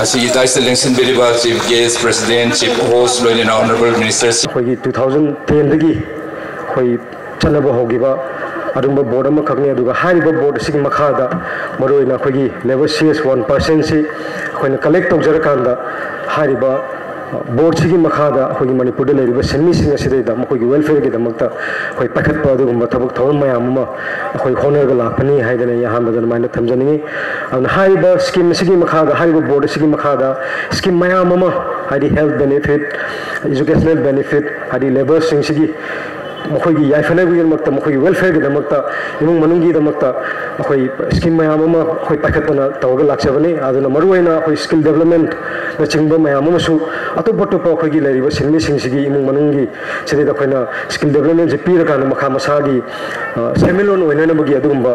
Chief Guest, President, Chief Host, Honorable Ministers. 2010 चलबा होगिबा अदुंबा board अमा खगने अदुगा हारिबा बोर्ड सिग मखादा मरोइना खगी लेवल CS 1% सि खोइना कलेक्ट तौजर कांदा हारिबा बोर्ड सिगी मखादा खगी मणिपुर लेरिबा सेन्मी सिंग असिदैदा मखोगी वेलफेयर गे दमक्ता खोइ पाखतपा अदुगुंबा थबक थौरम मयाम अमा खोइ होनरगा लाफनी हाइदना यहां बदन माइना थमजनिंगी अन हारिबा स्कीम सिगी मखादा हारिबा बोर्ड सिगी मखादा स्कीम मयाम अमा हाइदि हेल्थ बेनिफिट एजुकेशनल बेनिफिट हाइदि लेबर सिंग सिगी मखोगी याइफनबुगी दमक्ता मखोगी वेलफेयर गे दमक्ता इमुंग मनुंगी दमक्ता अखोई स्कीम मयाम अमा अखोई पाखतना तवगा लाक्सबनी आदुना मरुवैना अखोई स्किल डेवलपमेंट न चिंगबा मयाम अमसु अतोप अतोप अखोगी लेरिबा सिनमी सिंगसिगी इमुंग मनुंगी सिरिदा अखोइना स्किल डेवलपमेंट जे पीरकान मखा मसागी सेमिलोन ओइननबगी अदुगुंबा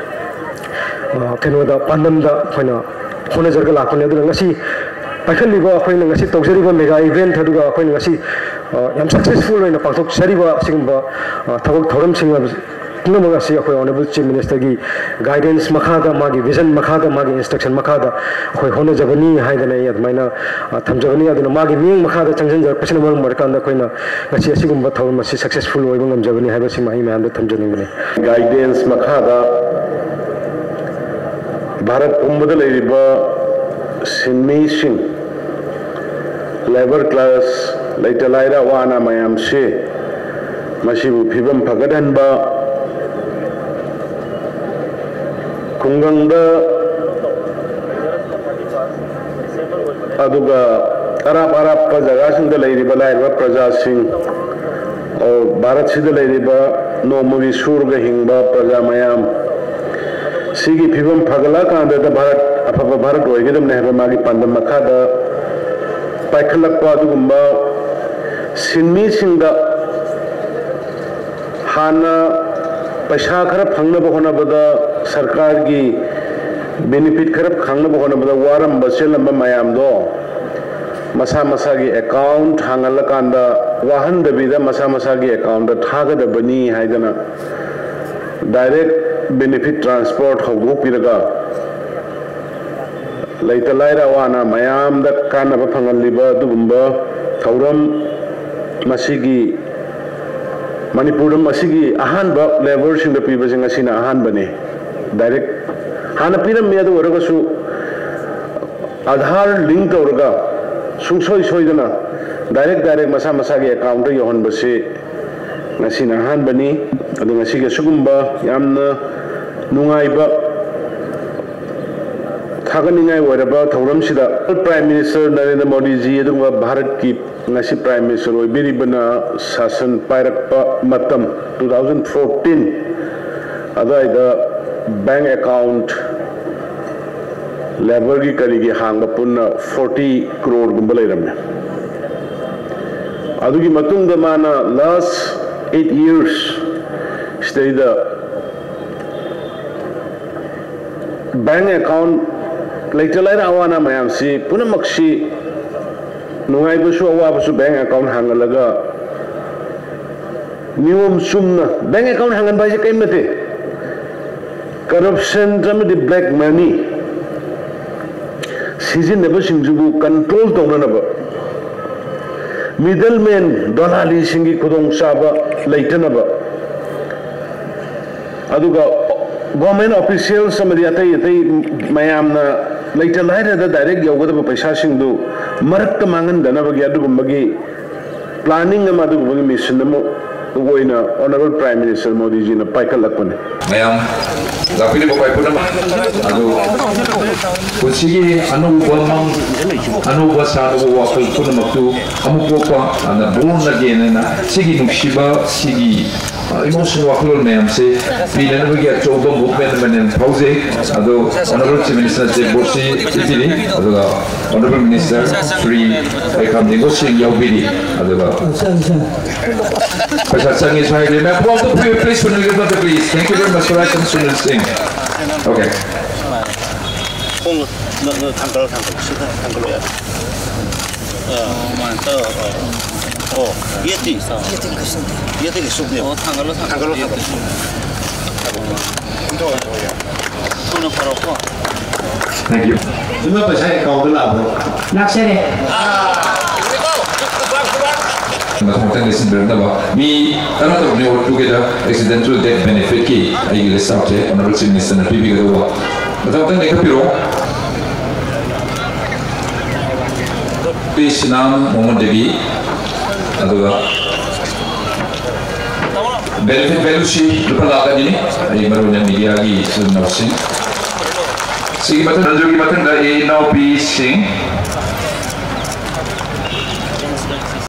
कनोदा पांदमदा अखोइना होनजरगा लाखने अदुना ngasi पाखलिबा अखोइना ngasi तौजरिबा मेगा इवेंट अदुगा अखोइना ngasi yam successful in a Pantok Sariba Singba, Tawak Thoram Singha, Namagasi, Honorable Chief Minister Gi, guidance Makada Magi, vision Makada Magi, instruction Makada, Hona Javani, Haidana, Mina, Tamjavani, the Magi, Ming Makada, Tanzan, Personal Markanda, Koina, Nasi Sigumba Thoram, successful Wibam Javani, Havasima, and the Tamjani. Guidance Makada Bharat Umbadaliba, Sinmi Singh, labor class. Later laira wana mayam she masibu phibam phagadan ba kungangda aduga arab pa jaga singda lairiba laira praja sing aur bharat sida lairiba nomuri surga hingba praja mayam sigi phibam phagala kanda da bharat afaba bharat oigedam nehba magi pandam makhada paikhalakpa adugumba Sinmi Singda Hana Pasha Karab Hangna Bohona Bada Sarkar Gi Benefit Karab Hangna Bohona Bada Waram Basilamba Mayamdo Masa Masagi account Hangalakanda Wahan the Vida Masa Masagi account the Taga the Bani Haidana Direct Benefit Transport Hogu Piraga Later Laira Wana Mayam the Kanaba Pangaliba Dugumba Tauram Masigi Manipuram Masigi Ahanba levels in the people in Asina Ahanbane direct Hanapiram Medu Uragasu Adhar link to Uraga Sunsoi Soidana direct Masamasagi account Yohan Base Nasina Hanbani and the Masiga Sugumba Yamna Nungaiba Taganingai were about Tauram Sida Prime Minister Narendra Modi ji Edunga Bharat Ki Nasi Prime Minister Biribana Sasan Pairakpa Matam 2014 Ada bank account Laborgi Karigi Hangapuna 40 crore Gumbalairam Adugi Matunga Mana last 8 years stay the bank account later Awana Mayamsi Punamakshi Nungai Busu Awasu bank account Hangalaga New Sumna bank account Hangan by the Kamate corruption, the black money season never seems to control the middleman Donali Singi Kudong Saba Laitanaba Aduga government officials some of the Mayamna later later the direct yoga of Pashashing do Marakta Mangan Danavagi planning a mother mission the Honorable Prime Minister Modi ji in a Paikalakone. Mayam Lapini Paipuna Kusigi Anu Wamang Anu Wasadu Wapil Punamatu Amukopa and the Born again and Sigi Nukshiba Sigi emotional Wakul Mayam say we never get to the movement and Pause although Honorable Chief Minister Bosi Italy Honorable Minister Shri N.Biren Singh Yaubidi please thank you very much for that Singh. Okay. Thank you. Cuma pasal account lah bro. Nak saya. Matang lesson berapa? Mi, anak tu ni orang tu kita accidental death benefit ki, ayi list out je, honorable minister nanti kita buat. Matang ni kapiro. Please nam moment devi, aduga. Benefit value si lupa laka ni, ayi baru yang diagi sudah nasi. Sige matang, nanti kita matang dah now be sing.